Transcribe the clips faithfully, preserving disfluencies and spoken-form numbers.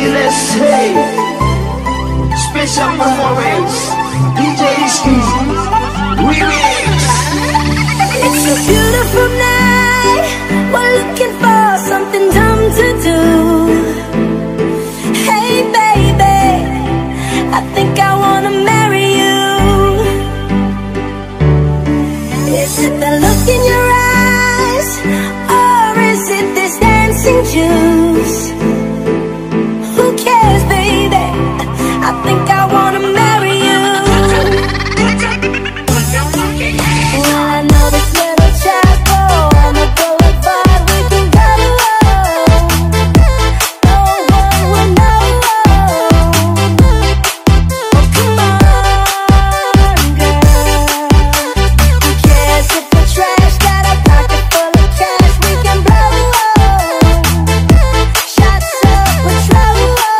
S A Special Performance D J Rizky Remix. It's a beautiful night, we're looking for something dumb to do. Hey baby, I think I wanna marry you. Is it the look in your eyes, or is it this dancing juice? Who cares baby, I think I wanna marry you. Well I know this little chapel on the boulevard we can go. No one will know. Oh come on girl, who cares if we're trash? Got a pocket full of cash we can blow. Shots up Patron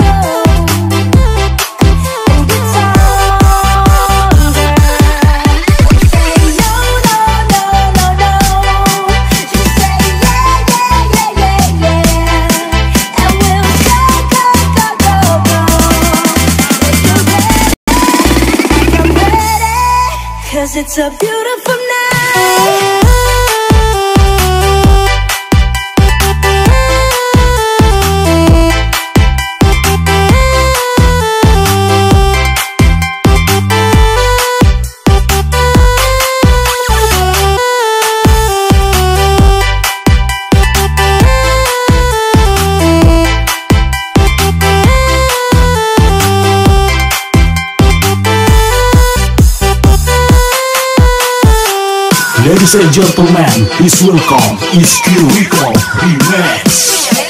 and get on girl. Say no, no, no, no, no. Just say yeah, yeah, yeah, yeah, yeah. And we'll go, go, go, go, go. If you're ready, I'm ready. 'Cause it's a beautiful night. Ladies and gentlemen, please welcome Rizky Rico Remix.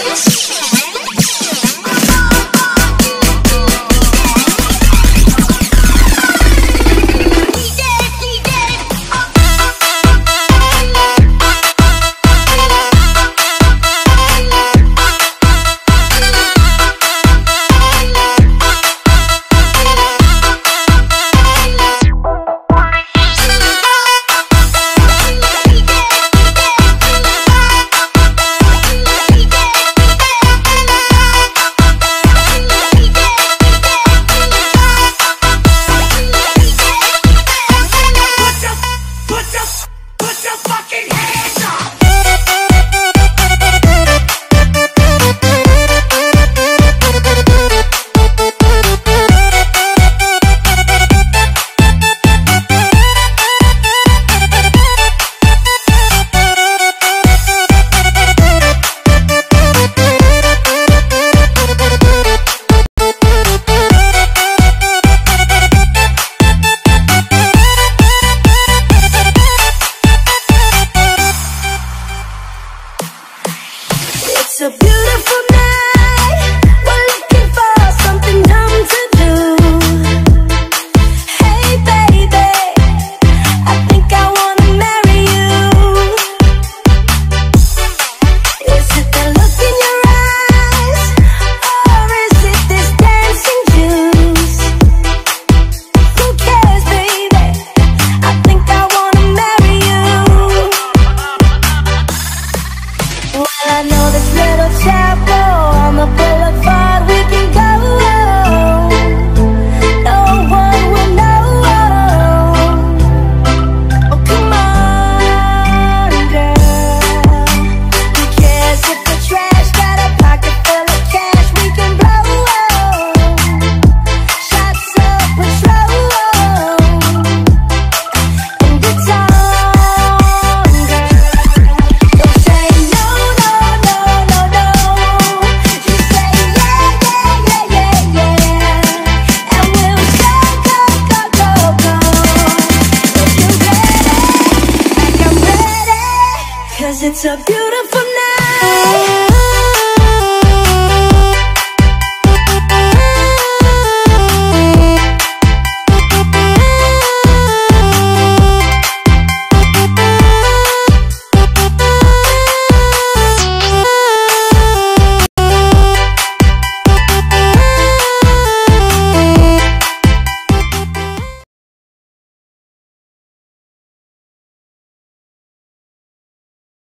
It's a beautiful night, we're looking for something dumb to do. Hey baby, I think I wanna marry you. Is it the look in your eyes, or is it this dancing juice? Who cares baby, I think I wanna marry you. Well I know this little chapel on the boulevard we can go. No one will know. Oh come on girl, who cares if we're trash? Got a pocket full of cash we can blow. Shots up Patron and it's on girl. Don't say no, no, no, no, no. Just say yeah, yeah, yeah, yeah, yeah. And we'll go, go, go, go, go. If you're ready, like I'm ready. 'Cause it's a beautiful night.